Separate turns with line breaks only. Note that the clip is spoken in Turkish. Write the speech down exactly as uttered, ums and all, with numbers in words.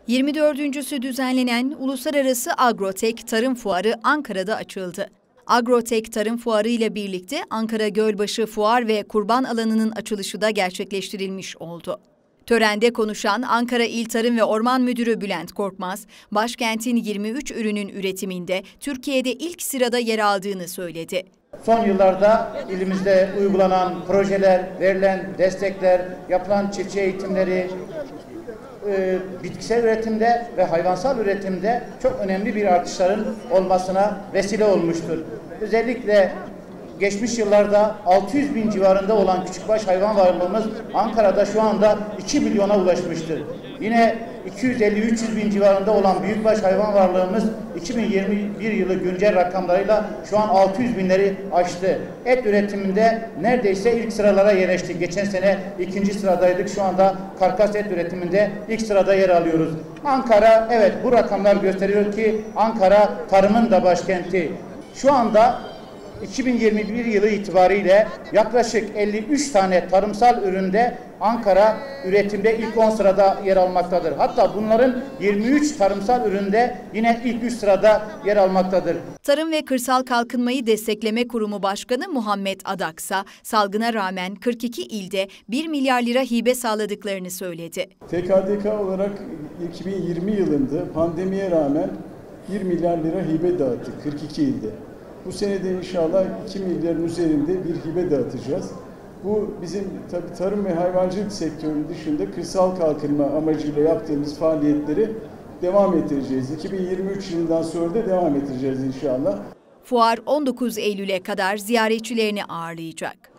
yirmi dördüncüsü düzenlenen Uluslararası Agrotek Tarım Fuarı Ankara'da açıldı. Agrotek Tarım Fuarı ile birlikte Ankara Gölbaşı Fuar ve Kurban Alanı'nın açılışı da gerçekleştirilmiş oldu. Törende konuşan Ankara İl Tarım ve Orman Müdürü Bülent Korkmaz, başkentin yirmi üç ürünün üretiminde Türkiye'de ilk sırada yer aldığını söyledi.
Son yıllarda ilimizde uygulanan projeler, verilen destekler, yapılan çiftçi eğitimleri, e, bitkisel üretimde ve hayvansal üretimde çok önemli bir artışların olmasına vesile olmuştur. Özellikle geçmiş yıllarda altı yüz bin civarında olan küçükbaş hayvan varlığımız Ankara'da şu anda iki milyona ulaşmıştır. Yine iki yüz elli üç yüz bin civarında olan büyükbaş hayvan varlığımız iki bin yirmi bir yılı güncel rakamlarıyla şu an altı yüz binleri aştı. Et üretiminde neredeyse ilk sıralara yerleştik. Geçen sene ikinci sıradaydık. Şu anda karkas et üretiminde ilk sırada yer alıyoruz. Ankara, evet, bu rakamlar gösteriyor ki Ankara tarımın da başkenti. Şu anda iki bin yirmi bir yılı itibariyle yaklaşık elli üç tane tarımsal üründe Ankara üretimde ilk on sırada yer almaktadır. Hatta bunların yirmi üç tarımsal üründe yine ilk üç sırada yer almaktadır.
Tarım ve Kırsal Kalkınmayı Destekleme Kurumu Başkanı Muhammed Adaksa, salgına rağmen kırk iki ilde bir milyar lira hibe sağladıklarını söyledi.
T K D K olarak iki bin yirmi yılında pandemiye rağmen bir milyar lira hibe dağıttık kırk iki ilde. Bu senede inşallah iki milyarın üzerinde bir hibe dağıtacağız. Bu bizim tabii tarım ve hayvancılık sektörünün dışında kırsal kalkınma amacıyla yaptığımız faaliyetleri devam ettireceğiz. iki bin yirmi üç yılından sonra da devam ettireceğiz inşallah.
Fuar on dokuz Eylül'e kadar ziyaretçilerini ağırlayacak.